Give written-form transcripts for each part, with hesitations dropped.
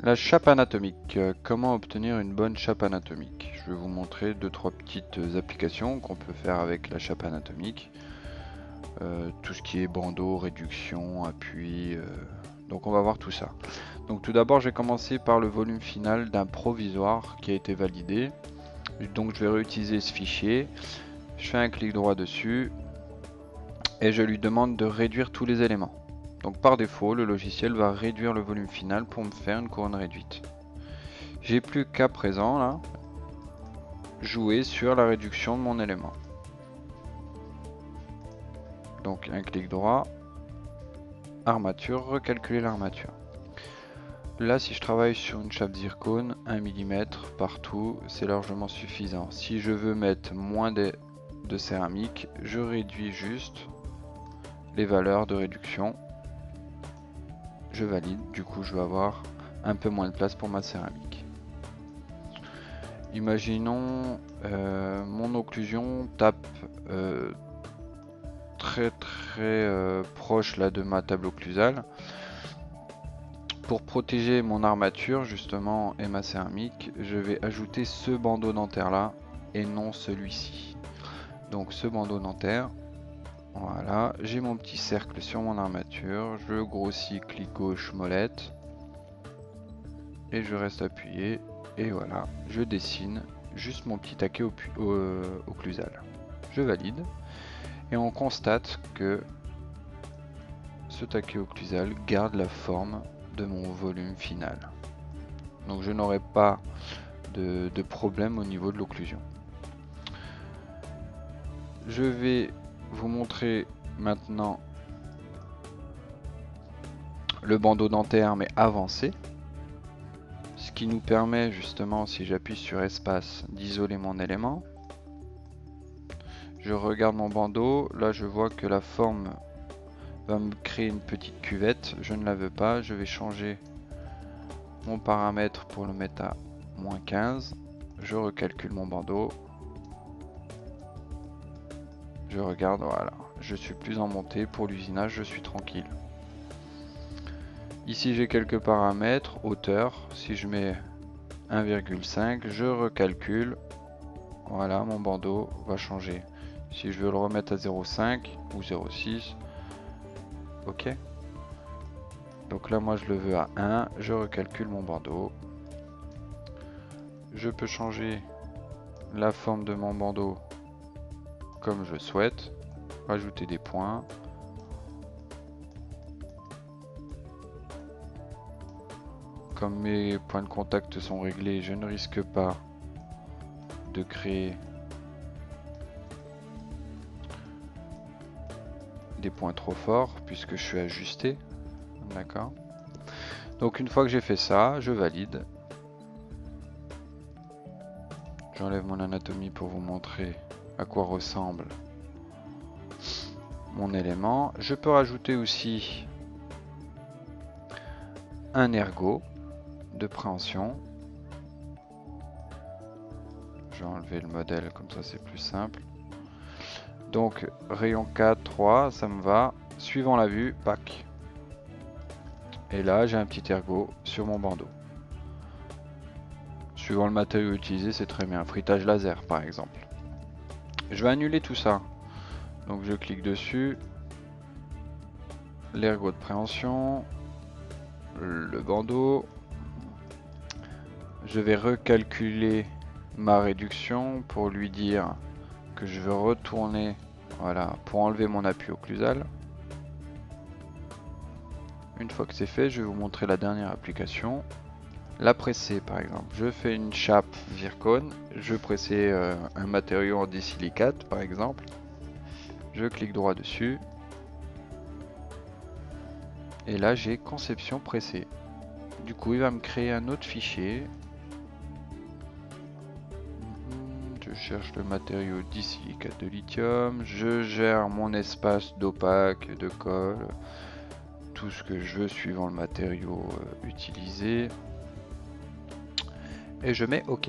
La chape anatomique. Comment obtenir une bonne chape anatomique? Je vais vous montrer deux trois petites applications qu'on peut faire avec la chape anatomique. Tout ce qui est bandeau, réduction, appui. Donc on va voir tout ça. Donc tout d'abord, je vais commencer par le volume final d'un provisoire qui a été validé. Donc je vais réutiliser ce fichier. Je fais un clic droit dessus et je lui demande de réduire tous les éléments. Donc par défaut, le logiciel va réduire le volume final pour me faire une couronne réduite. J'ai plus qu'à présent là jouer sur la réduction de mon élément. Donc un clic droit, armature, recalculer l'armature. Là, si je travaille sur une chape zircone, 1 mm partout, c'est largement suffisant. Si je veux mettre moins de céramique, je réduis juste les valeurs de réduction. Je valide, du coup je vais avoir un peu moins de place pour ma céramique. Imaginons mon occlusion tape très proche là de ma table occlusale. Pour protéger mon armature justement et ma céramique, je vais ajouter ce bandeau dentaire là et non celui-ci. Donc ce bandeau dentaire, voilà, j'ai mon petit cercle sur mon armature, je grossis clic gauche molette et je reste appuyé et voilà, je dessine juste mon petit taquet occlusal. Je valide et on constate que ce taquet occlusal garde la forme de mon volume final. Donc je n'aurai pas de problème au niveau de l'occlusion. Je vais vous montrer maintenant le bandeau dentaire mais avancé, ce qui nous permet justement, si j'appuie sur espace, d'isoler mon élément. Je regarde mon bandeau, là je vois que la forme va me créer une petite cuvette, je ne la veux pas, je vais changer mon paramètre pour le mettre à -15, je recalcule mon bandeau, je regarde, voilà, je suis plus en montée, pour l'usinage je suis tranquille. Ici j'ai quelques paramètres, hauteur, si je mets 1,5, je recalcule, voilà, mon bandeau va changer. Si je veux le remettre à 0,5 ou 0,6, ok. Donc là moi je le veux à 1, je recalcule mon bandeau. Je peux changer la forme de mon bandeau comme je souhaite, rajouter des points. Comme mes points de contact sont réglés, je ne risque pas de créer des points trop forts puisque je suis ajusté. D'accord. Donc une fois que j'ai fait ça, je valide. J'enlève mon anatomie pour vous montrer à quoi ressemble mon élément. Je peux rajouter aussi un ergot de préhension. Je vais enlever le modèle, comme ça c'est plus simple. Donc rayon 4, 3, ça me va. Suivant la vue, pack. Et là j'ai un petit ergot sur mon bandeau. Suivant le matériau utilisé, c'est très bien. Frittage laser par exemple. Je vais annuler tout ça. Donc je clique dessus. L'ergot de préhension. Le bandeau. Je vais recalculer ma réduction pour lui dire que je veux retourner, voilà, pour enlever mon appui occlusal. Une fois que c'est fait, je vais vous montrer la dernière application. La presser par exemple. Je fais une chape zircone, je pressais un matériau en disilicate par exemple. Je clique droit dessus. Et là j'ai conception pressée. Du coup il va me créer un autre fichier. Je cherche le matériau disilicate de lithium, je gère mon espace d'opaque, de colle, tout ce que je veux suivant le matériau utilisé. Et je mets OK.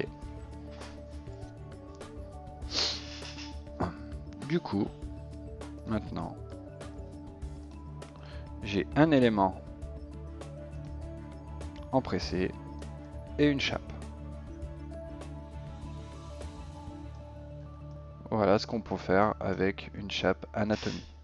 Du coup, maintenant, j'ai un élément en pressé et une chape. Voilà ce qu'on peut faire avec une chape anatomie.